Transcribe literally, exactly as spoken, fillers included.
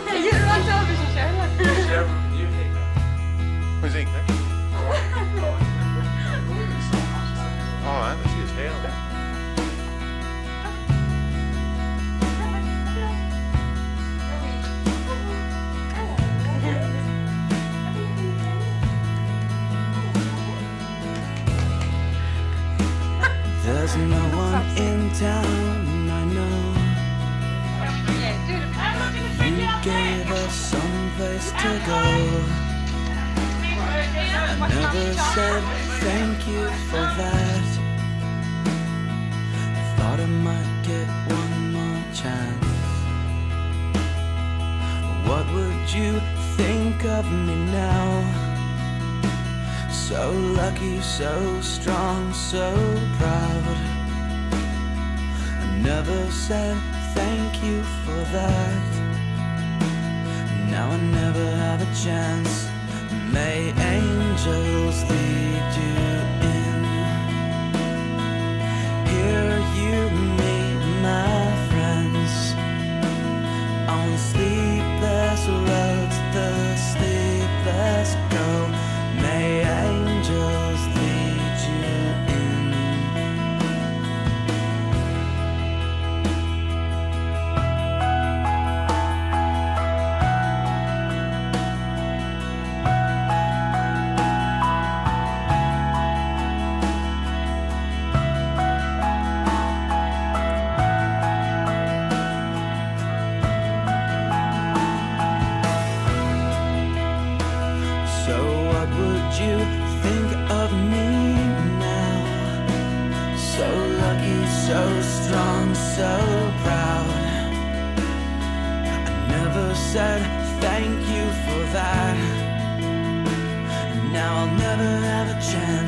runt over sin kärlek. Musik nu. Ja, det ska ju säga det. There's no one in town I know. You gave us some place to go. I never said thank you for that. I thought I might get one more chance. What would you think of me now? So lucky, so strong, so proud. I never said thank you for that. Now I never have a chance. May angels lead you in. Here you meet my friends on sleepless roads, the sleepless go. May angels lead you in. So what would you think of me now? So lucky, so strong, so proud. I never said thank you for that. And now I'll never have a chance.